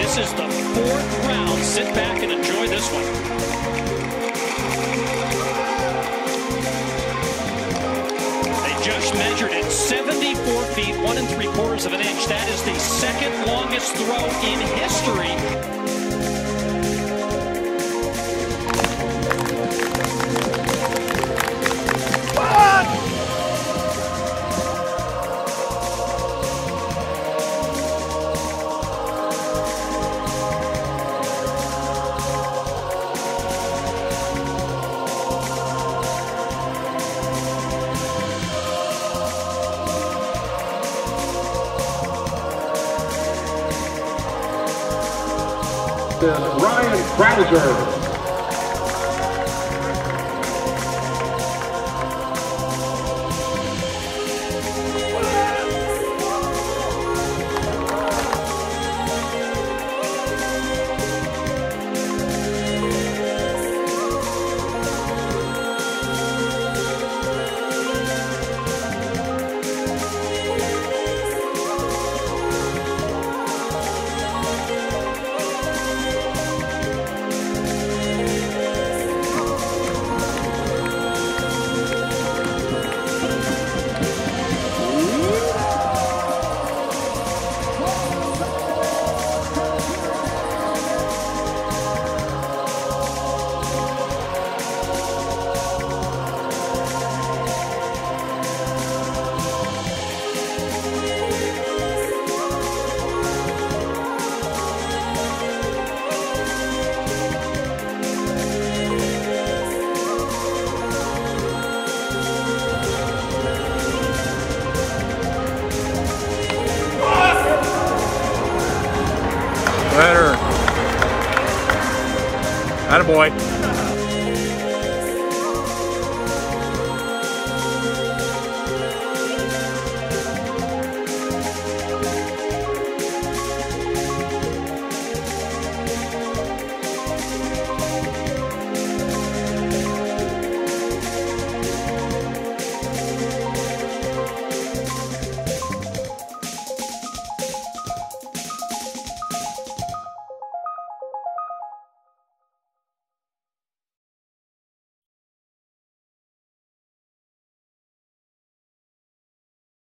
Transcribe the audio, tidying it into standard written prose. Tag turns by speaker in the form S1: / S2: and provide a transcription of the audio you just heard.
S1: This is the fourth round. Sit back and enjoy this one. They just measured it 74 feet, 1 3/4 of an inch. That is the second longest throw in history.
S2: Ryan Krauser.
S3: Better. Attaboy.